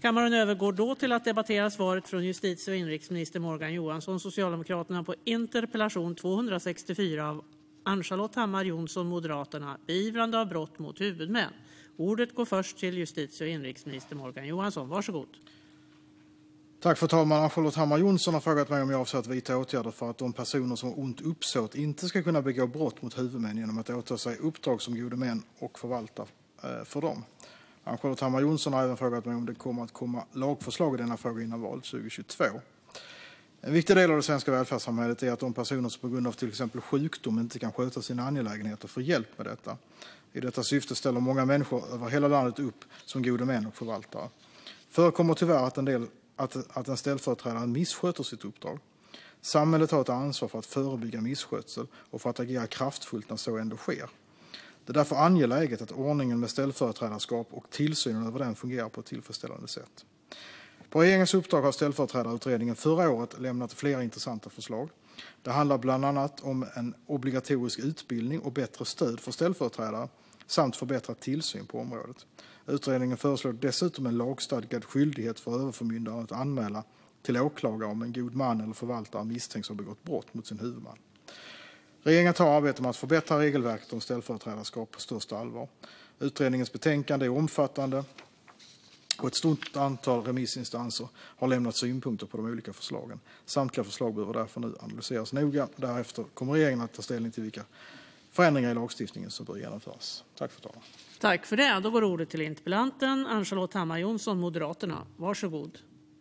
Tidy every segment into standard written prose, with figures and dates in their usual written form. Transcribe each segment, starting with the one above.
Kammaren övergår då till att debattera svaret från justitie- och inrikesminister Morgan Johansson, Socialdemokraterna, på interpellation 264 av Ann-Charlotte Hammar Johnsson, Moderaterna, beivrande av brott mot huvudmän. Ordet går först till justitie- och inrikesminister Morgan Johansson. Varsågod. Tack fru talman. Ann-Charlotte Hammar Johnsson har frågat mig om jag avser att vidta åtgärder för att de personer som har ont uppsåt inte ska kunna begå brott mot huvudmän genom att åta sig uppdrag som gode män och förvalta för dem. Ann-Charlotte Hammar Johnsson har även frågat mig om det kommer att komma lagförslag i denna fråga innan valet 2022. En viktig del av det svenska välfärdssamhället är att de personer som på grund av till exempel sjukdom inte kan sköta sina angelägenheter får hjälp med detta. I detta syfte ställer många människor över hela landet upp som gode män och förvaltare. Förekommer tyvärr att en ställföreträdare missköter sitt uppdrag. Samhället har ett ansvar för att förebygga misskötsel och för att agera kraftfullt när så ändå sker. Det är därför angeläget att ordningen med ställföreträdarskap och tillsynen över den fungerar på ett tillfredsställande sätt. På regeringens uppdrag har ställföreträdarutredningen förra året lämnat flera intressanta förslag. Det handlar bland annat om en obligatorisk utbildning och bättre stöd för ställföreträdare samt förbättrad tillsyn på området. Utredningen föreslår dessutom en lagstadgad skyldighet för överförmyndaren att anmäla till åklagare om en god man eller förvaltare misstänks ha begått brott mot sin huvudman. Regeringen tar arbetet med att förbättra regelverket om ställföreträdarskap på största allvar. Utredningens betänkande är omfattande och ett stort antal remissinstanser har lämnat synpunkter på de olika förslagen. Samtliga förslag behöver därför nu analyseras noga. Därefter kommer regeringen att ta ställning till vilka förändringar i lagstiftningen som bör genomföras. Tack för talman. Tack för det. Då går ordet till interpellanten Ann-Charlotte Hammar Johnsson, Moderaterna. Varsågod.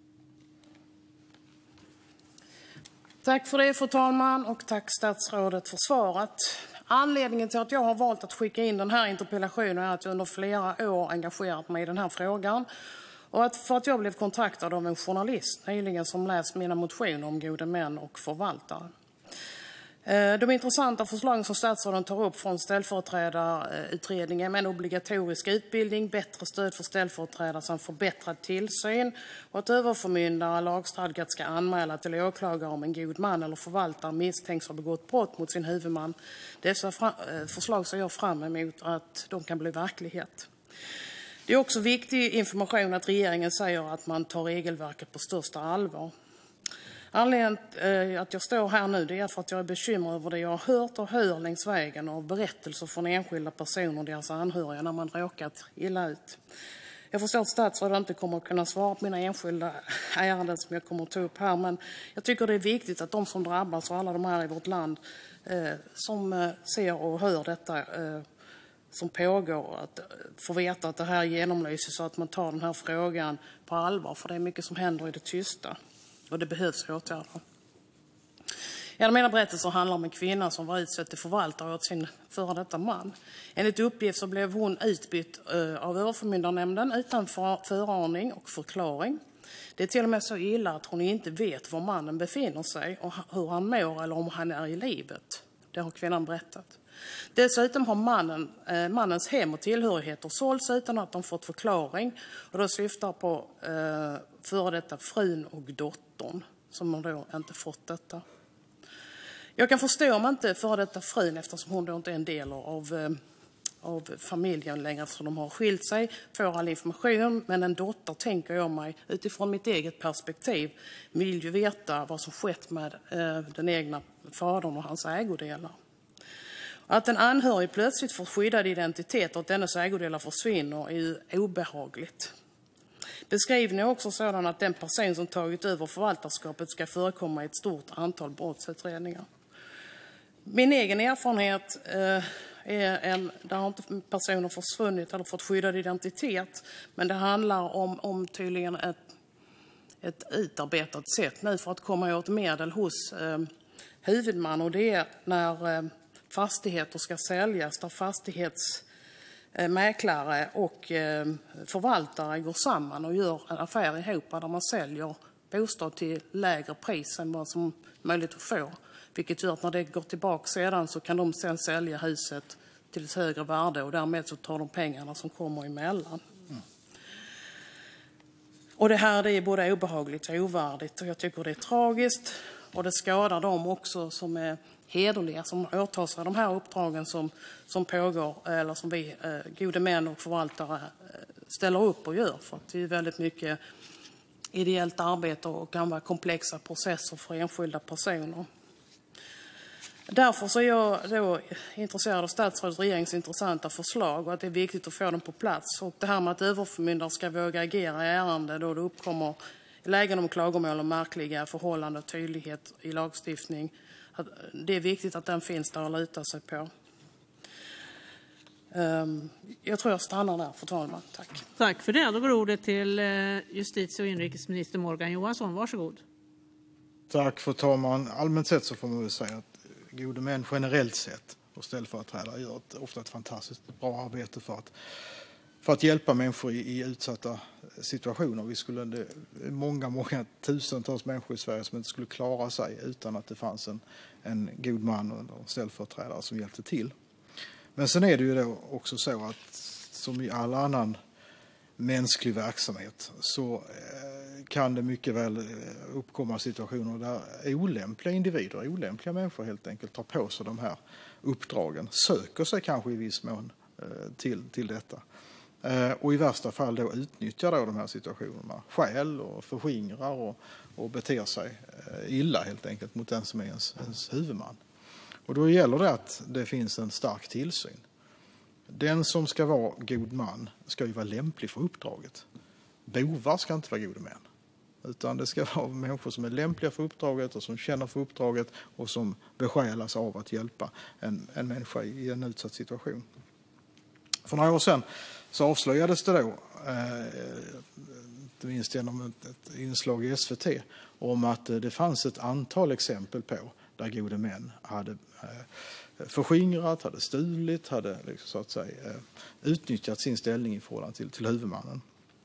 Tack för det, fru talman, och tack statsrådet för svaret. Anledningen till att jag har valt att skicka in den här interpellationen är att jag under flera år engagerat mig i den här frågan och för att jag blev kontaktad av en journalist nyligen som läst mina motioner om gode män och förvaltare. De intressanta förslagen som statsråden tar upp från ställföreträdarutredningen med en obligatorisk utbildning, bättre stöd för ställföreträdare samt förbättrad tillsyn och att överförmyndare lagstadgat ska anmäla till åklagare om en god man eller förvaltare misstänks ha begått brott mot sin huvudman. Dessa förslag ser jag fram emot att de kan bli verklighet. Det är också viktig information att regeringen säger att man tar regelverket på största allvar. Anledningen att jag står här nu är för att jag är bekymrad över det jag har hört och hör längs vägen av berättelser från enskilda personer och deras anhöriga när man råkat illa ut. Jag förstår att statsrådet inte kommer att kunna svara på mina enskilda ärenden som jag kommer att ta upp här, men jag tycker det är viktigt att de som drabbas och alla de här i vårt land som ser och hör detta som pågår att få veta att det här genomlyses så att man tar den här frågan på allvar, för det är mycket som händer i det tysta. Och det behövs åtgärder. En av mina berättelser handlar om en kvinna som var utsedd till förvaltare åt sin före detta man. Enligt uppgift så blev hon utbytt av överförmyndarnämnden utan förvarning och förklaring. Det är till och med så illa att hon inte vet var mannen befinner sig och hur han mår eller om han är i livet. Det har kvinnan berättat. Dessutom har mannens hem och tillhörigheter sålts utan att de fått förklaring. Och då syftar på före detta frun och dottern som har då inte fått detta. Jag kan förstå om inte före detta frun, eftersom hon då inte är en del av familjen längre, så de har skilt sig, får all information. Men en dotter, tänker jag mig, utifrån mitt eget perspektiv, vill ju veta vad som skett med den egna fadern och hans ägodelar. Att en anhörig plötsligt får skyddad identitet och att dennes ägodelar försvinner är ju obehagligt. Beskrivningen är också sådan att den person som tagit över förvaltarskapet ska förekomma i ett stort antal brottsutredningar. Min egen erfarenhet är där har inte personer försvunnit eller fått skyddad identitet, men det handlar om tydligen ett utarbetat sätt nu för att komma åt medel hos huvudman, och det är när fastigheter ska säljas där fastighetsmäklare och förvaltare går samman och gör en affär ihop där man säljer bostad till lägre pris än vad som är möjligt att få. Vilket gör att när det går tillbaka sedan så kan de sen sälja huset till ett högre värde och därmed så tar de pengarna som kommer emellan. Och det här är både obehagligt och ovärdigt och jag tycker det är tragiskt och det skadar dem också som är hederliga, som åtar sig de här uppdragen som pågår eller som vi gode män och förvaltare ställer upp och gör. För att det är väldigt mycket ideellt arbete och kan vara komplexa processer för enskilda personer. Därför så är jag då intresserad av statsrådets regeringens intressanta förslag och att det är viktigt att få dem på plats. Och det här med att överförmyndare ska våga agera i ärende då det uppkommer lägen om klagomål och märkliga förhållanden och tydlighet i lagstiftning. Det är viktigt att den finns där att luta sig på. Jag tror jag stannar där, fru talman. Tack. Tack för det. Då går ordet till justitie- och inrikesminister Morgan Johansson. Varsågod. Tack, fru talman. Allmänt sett så får man väl säga att gode män generellt sett och ställföreträdare gör ofta ett fantastiskt bra arbete för att hjälpa människor i utsatta situationer. Vi skulle, det är många tusentals människor i Sverige som inte skulle klara sig utan att det fanns en god man och en ställföreträdare som hjälpte till. Men sen är det ju då också så att som i all annan mänsklig verksamhet så kan det mycket väl uppkomma situationer där olämpliga individer, olämpliga människor helt enkelt tar på sig de här uppdragen, söker sig kanske i viss mån till detta. Och i värsta fall då utnyttjar då de här situationerna, stjäl och förskingrar och beter sig illa helt enkelt mot den som är ens huvudman. Och då gäller det att det finns en stark tillsyn. Den som ska vara god man ska ju vara lämplig för uppdraget. Bovar ska inte vara gode män. Utan det ska vara människor som är lämpliga för uppdraget och som känner för uppdraget och som besjälas av att hjälpa en människa i en utsatt situation. För några år sedan så avslöjades det då, inte minst genom ett inslag i SVT, om att det fanns ett antal exempel på där gode män hade förskingrat, hade stulit, hade så att säga utnyttjat sin ställning i förhållande till huvudmannen.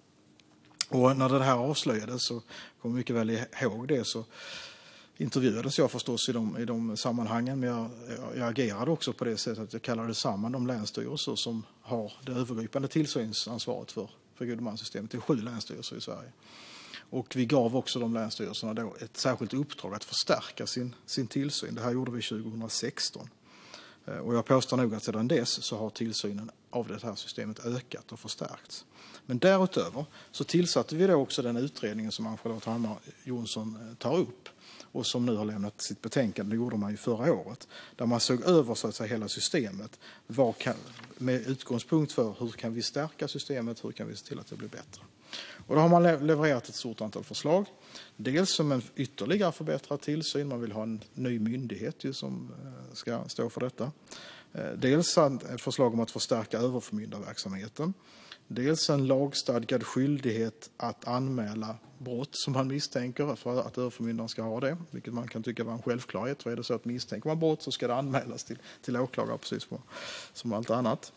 Och när det här avslöjades, så kommer jag mycket väl ihåg det, så intervjuades jag förstås i de sammanhangen, men jag agerade också på det sättet att jag kallade samman de länsstyrelser som har det övergripande tillsynsansvaret för godmanssystemet. Det är 7 länsstyrelser i Sverige. Och vi gav också de länsstyrelserna då ett särskilt uppdrag att förstärka sin tillsyn. Det här gjorde vi 2016. Och jag påstår nog att sedan dess så har tillsynen av det här systemet ökat och förstärkts. Men därutöver så tillsatte vi då också den utredningen som Ann-Charlotte Hammar Johnsson tar upp och som nu har lämnat sitt betänkande. Det gjorde man ju förra året, där man såg över så att säga hela systemet med utgångspunkt för hur kan vi stärka systemet, hur kan vi se till att det blir bättre. Och då har man levererat ett stort antal förslag. Dels som en ytterligare förbättrad tillsyn. Man vill ha en ny myndighet som ska stå för detta. Dels ett förslag om att förstärka överförmyndarverksamheten. Dels en lagstadgad skyldighet att anmäla brott som man misstänker för att överförmyndaren ska ha det. Vilket man kan tycka var en självklarhet. För är det så att misstänker man brott så ska det anmälas till åklagare precis som allt annat.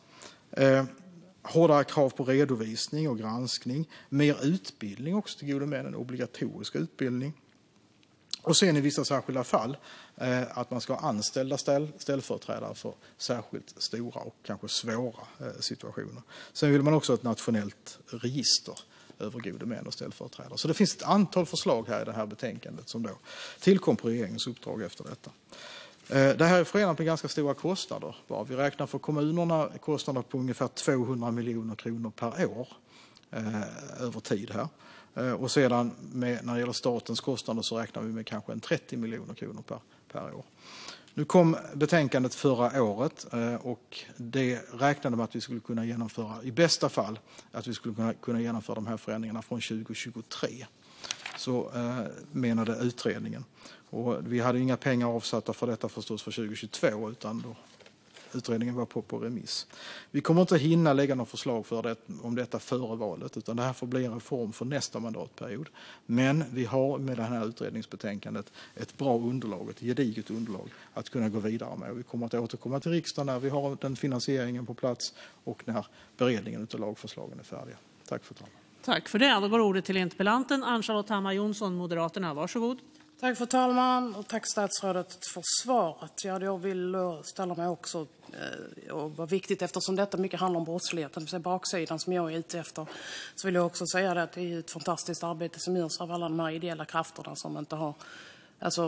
Hårdare krav på redovisning och granskning. Mer utbildning också till gode män, en obligatorisk utbildning. Och sen i vissa särskilda fall att man ska ha anställda ställföreträdare för särskilt stora och kanske svåra situationer. Sen vill man också ha ett nationellt register över gode män och ställföreträdare. Så det finns ett antal förslag här i det här betänkandet som då tillkom på regeringens uppdrag efter detta. Det här är förenat med ganska stora kostnader. Vi räknar för kommunerna kostnader på ungefär 200 miljoner kronor per år över tid här. Och sedan när det gäller statens kostnader så räknar vi med kanske 30 miljoner kronor per år. Nu kom betänkandet förra året och det räknade med att vi skulle kunna genomföra, i bästa fall, att vi skulle kunna genomföra de här förändringarna från 2023. Så menade utredningen. Och vi hade inga pengar avsatta för detta förstås för 2022 utan då utredningen var på remiss. Vi kommer inte hinna lägga några förslag om detta före valet utan det här får bli en reform för nästa mandatperiod. Men vi har med det här utredningsbetänkandet ett bra underlag, ett gediget underlag att kunna gå vidare med. Vi kommer att återkomma till riksdagen när vi har den finansieringen på plats och när beredningen av lagförslagen är färdiga. Tack för talman. Tack för det. Då går ordet till interpellanten Ann-Charlotte Hammar Johnsson, Moderaterna. Varsågod. Tack fru talman och tack statsrådet för svaret. Ja, jag vill ställa mig också och vad viktigt eftersom detta mycket handlar om brottsligheten, det vill säga baksidan som jag är ute efter. Så vill jag också säga att det är ett fantastiskt arbete som görs av alla de här ideella krafterna som inte har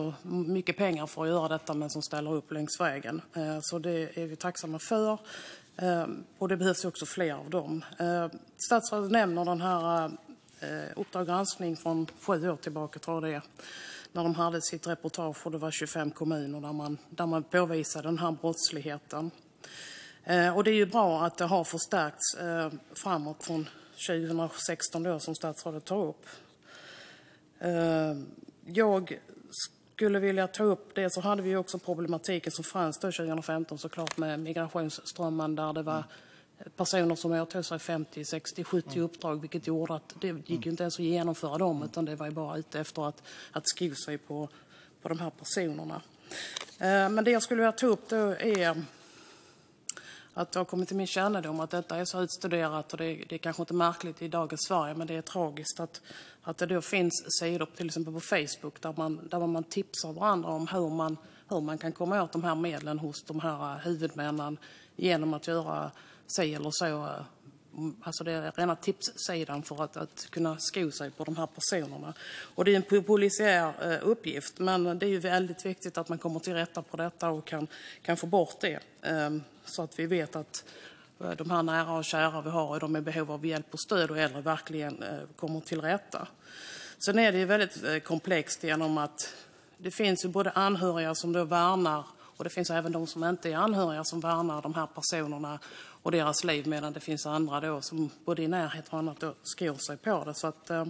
mycket pengar för att göra detta men som ställer upp längs vägen. Så det är vi tacksamma för. Och det behövs också fler av dem. Statsrådet nämner den här Uppdrag granskning från 7 år tillbaka, tror jag det är, när de hade sitt reportage och det var 25 kommuner där man påvisade den här brottsligheten. Och det är ju bra att det har förstärkts framåt från 2016 då, som statsrådet tar upp. Jag skulle vilja ta upp det, så hade vi också problematiken som fanns då 2015 såklart med migrationsströmmen, där det var personer som åtog sig 50, 60, 70 uppdrag, vilket gjorde att det gick ju inte ens att genomföra dem, utan det var ju bara ute efter att sko sig på de här personerna. Men det jag skulle vilja ta upp då är att det har kommit till min kännedom att detta är så utstuderat, och det är kanske inte märkligt i dagens Sverige, men det är tragiskt att det då finns sidor till exempel på Facebook där man tipsar varandra om hur man kan komma åt de här medlen hos de här huvudmännen genom att göra sig eller så. Alltså det är rena tipssidan för att kunna sko sig på de här personerna. Och det är en polisiär uppgift, men det är ju väldigt viktigt att man kommer till rätta på detta och kan få bort det. Så att vi vet att de här nära och kära vi har, de är i behov av hjälp och stöd, och äldre verkligen kommer till rätta. Sen är det ju väldigt komplext genom att det finns ju både anhöriga som då värnar, och det finns även de som inte är anhöriga som värnar de här personerna och deras liv, medan det finns andra då som både i närhet och annat då skor sig på det. Så att det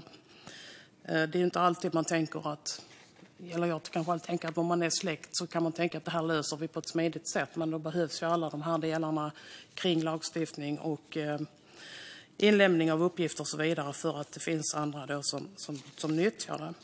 är inte alltid man tänker att, eller jag kanske alltid tänker att om man är släkt så kan man tänka att det här löser vi på ett smidigt sätt, men då behövs ju alla de här delarna kring lagstiftning och inlämning av uppgifter och så vidare, för att det finns andra då som nyttjar det.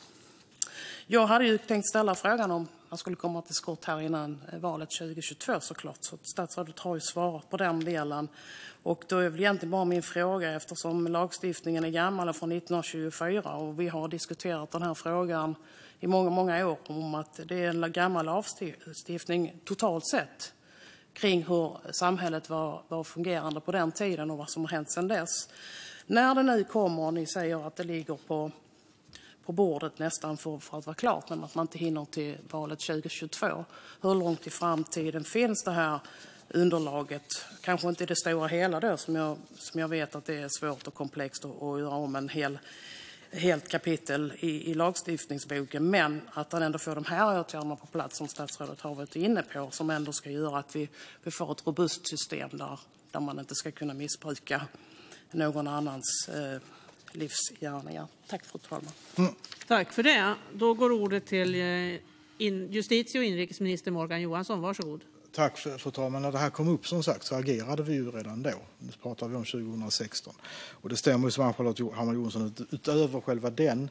Jag hade ju tänkt ställa frågan om man skulle komma till skott här innan valet 2022 såklart, så statsrådet har ju svarat på den delen. Och då är väl egentligen bara min fråga, eftersom lagstiftningen är gammal från 1924 och vi har diskuterat den här frågan i många, många år, om att det är en gammal lagstiftning totalt sett kring hur samhället var fungerande på den tiden och vad som har hänt sedan dess. När det nu kommer, och ni säger att det ligger på bordet nästan för att vara klart, men att man inte hinner till valet 2022. Hur långt i framtiden finns det här underlaget? Kanske inte i det stora hela då, som jag vet att det är svårt och komplext att göra om en helt kapitel i lagstiftningsboken, men att han ändå får de här åtgärderna på plats som statsrådet har varit inne på, som ändå ska göra att vi får ett robust system där man inte ska kunna missbruka någon annans livsgärningar. Tack, fru talman. Tack för det. Då går ordet till justitie- och inrikesminister Morgan Johansson. Varsågod. Tack, fru talman. När det här kom upp, som sagt, så agerade vi ju redan då. Det pratar vi om 2016. Och det stämmer ju som Ann-Charlotte Hammar Johnsson, utöver själva den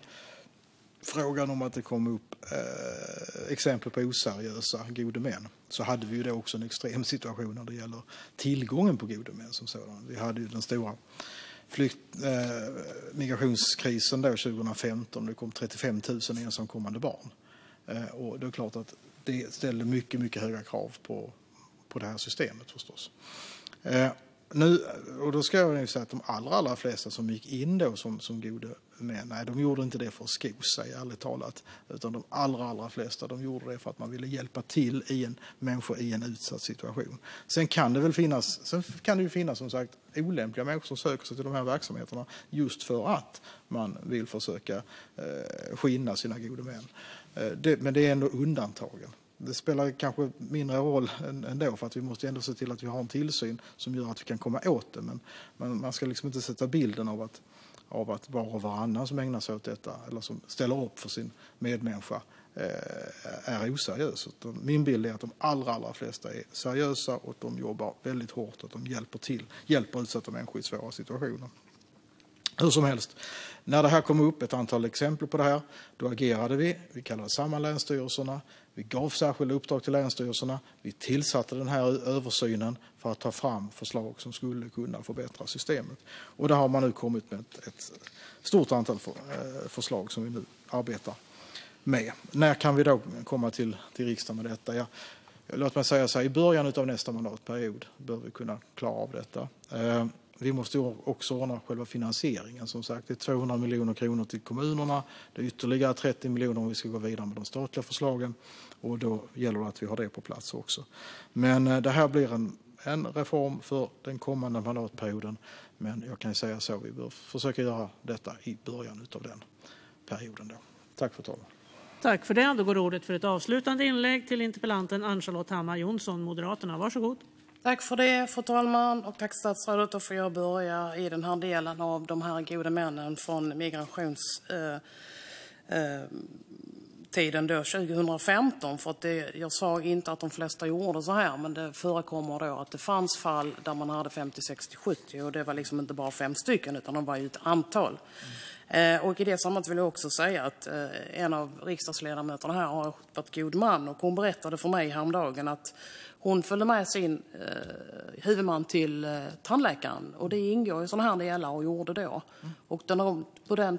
frågan om att det kom upp exempel på oseriösa gode män, så hade vi ju då också en extrem situation när det gäller tillgången på gode män som sådan. Vi hade ju den stora migrationskrisen då 2015. Det kom 35 000 ensamkommande barn. Och det är klart att det ställde mycket, mycket höga krav på det här systemet förstås. Och då ska jag säga att de allra flesta som gick in då som gode män, nej, de gjorde inte det för att sko sig, ärligt talat, utan de allra flesta, de gjorde det för att man ville hjälpa till människor i en utsatt situation. Sen kan det ju finnas som sagt olämpliga människor som söker sig till de här verksamheterna just för att man vill försöka skinna sina gode män. Men det är ändå undantagen. Det spelar kanske mindre roll ändå, för att vi måste ändå se till att vi har en tillsyn som gör att vi kan komma åt det. Men man ska liksom inte sätta bilden av att var och varannan som ägnar sig åt detta eller som ställer upp för sin medmänniska är oseriös. Min bild är att de allra flesta är seriösa och att de jobbar väldigt hårt, att de hjälper utsatta människor i svåra situationer. Hur som helst, när det här kom upp ett antal exempel på det här, då agerade vi. Vi kallade samman länsstyrelserna, vi gav särskilda uppdrag till länsstyrelserna, vi tillsatte den här översynen för att ta fram förslag som skulle kunna förbättra systemet. Och där har man nu kommit med ett stort antal förslag som vi nu arbetar med. När kan vi då komma till riksdagen med detta? Låt mig säga så här, i början av nästa mandatperiod bör vi kunna klara av detta. Vi måste också ordna själva finansieringen. Som sagt, det är 200 miljoner kronor till kommunerna. Det är ytterligare 30 miljoner om vi ska gå vidare med de statliga förslagen. Och då gäller det att vi har det på plats också. Men det här blir en reform för den kommande mandatperioden, men jag kan säga så, vi bör försöka göra detta i början av den perioden då. Tack för talman. Tack för det. Då går ordet för ett avslutande inlägg till interpellanten Ann-Charlotte Hammar Johnsson, Moderaterna. Varsågod. Tack för det, fru talman, och tack statsrådet. Då får jag börja i den här delen av de här gode männen från migrationstiden då 2015. För att jag sa inte att de flesta gjorde så här, men det förekommer då att det fanns fall där man hade 50, 60, 70 och det var liksom inte bara 5 stycken utan de var ju ett antal. Och i det sammanhanget vill jag också säga att en av riksdagsledamöterna här har varit god man, och hon berättade för mig häromdagen att hon följde med sin huvudman till tandläkaren, och det ingår i sådana här delar och gjorde då. Och på den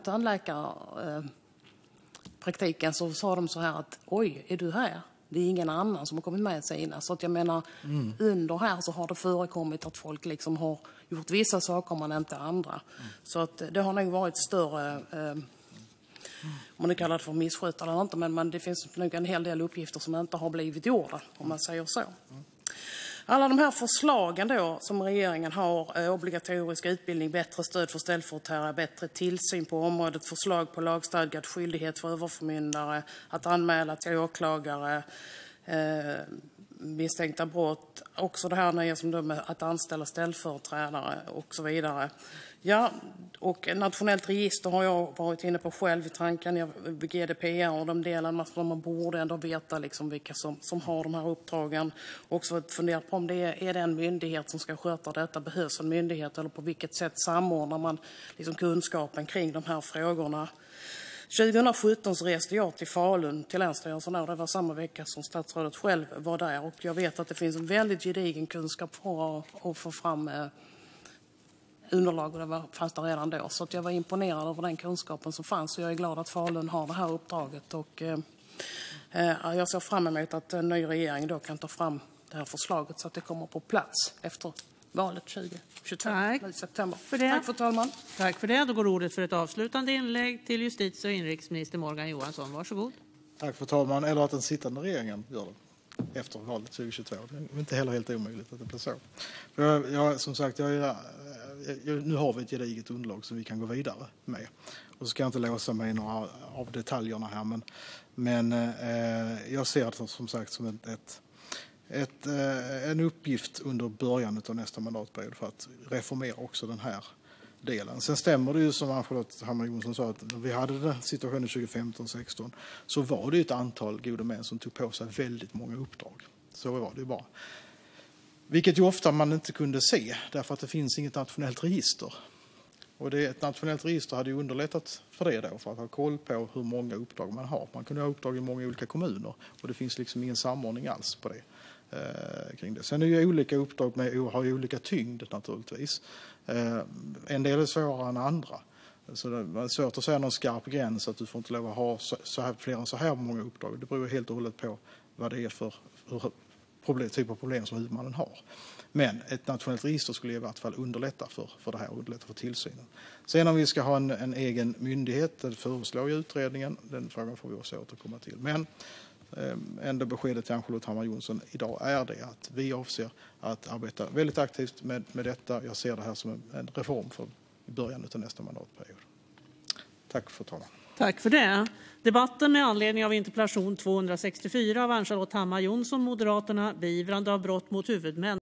tandläkarpraktiken så sa de så här att oj, är du här? Det är ingen annan som har kommit med sina. Så att jag menar, under här så har det förekommit att folk liksom har gjort vissa saker men inte andra. Så att det har nog varit större, om man kallar det för missköt eller inte, men det finns nog en hel del uppgifter som inte har blivit gjorda, om man säger så. Alla de här förslagen då som regeringen har, obligatorisk utbildning, bättre stöd för ställföreträdare, bättre tillsyn på området, förslag på lagstadgad skyldighet för överförmyndare att anmäla till åklagare misstänkta brott, också det här nya som med att anställa ställföreträdare och så vidare. Ja, och nationellt register har jag varit inne på själv i tanken, GDPR och de delarna som man borde ändå veta liksom vilka som har de här uppdragen. Också fundera på om det är den myndighet som ska sköta detta, behövs en myndighet, eller på vilket sätt samordnar man liksom kunskapen kring de här frågorna. 2017 så reste jag till Falun, till Länsstyrelsen, och det var samma vecka som statsrådet själv var där. Och jag vet att det finns en väldigt gedigen kunskap för att få fram underlag, och det fanns det redan då. Så att jag var imponerad över den kunskapen som fanns, och jag är glad att Falun har det här uppdraget. Och jag ser fram emot att en ny regering då kan ta fram det här förslaget så att det kommer på plats efter valet 2022 i september. Tack för talman. Tack för det. Då går ordet för ett avslutande inlägg till justitie- och inrikesminister Morgan Johansson. Varsågod. Tack för talman. Eller att den sittande regeringen gör det efter valet 2022. Det är inte heller helt omöjligt att det blir så. Som sagt, nu har vi ett gediget underlag som vi kan gå vidare med. Och så ska jag inte låsa mig i några av detaljerna här, men jag ser det som sagt som en uppgift under början av nästa mandatperiod för att reformera också den här delen. Sen stämmer det ju som Ann-Charlotte Hammar Johnsson sa, att när vi hade den situationen 2015-16 så var det ett antal gode män som tog på sig väldigt många uppdrag. Så var det ju bara. Vilket ju ofta man inte kunde se, därför att det finns inget nationellt register. Och ett nationellt register hade ju underlättat för det då, för att ha koll på hur många uppdrag man har. Man kunde ha uppdrag i många olika kommuner, och det finns liksom ingen samordning alls på det. Kring det. Sen är ju olika uppdrag har ju olika tyngd naturligtvis. En del är svårare än andra. Så det är svårt att säga någon skarp gräns att du får inte lov att ha fler än så här många uppdrag. Det beror helt och hållet på vad det är för typ av problem som huvudmannen har. Men ett nationellt register skulle i vart fall underlätta för det här och underlätta för tillsynen. Sen om vi ska ha en egen myndighet, det föreslår ju utredningen. Den frågan får vi också återkomma till. Men enda beskedet till Ann-Charlotte Hammar Johnsson idag är det att vi avser att arbeta väldigt aktivt med detta. Jag ser det här som en reform för början av nästa mandatperiod. Tack för talman. Tack för det. Debatten med anledning av interpellation 264 av Ann-Charlotte Hammar Johnsson, Moderaterna, beivrande av brott mot huvudmän.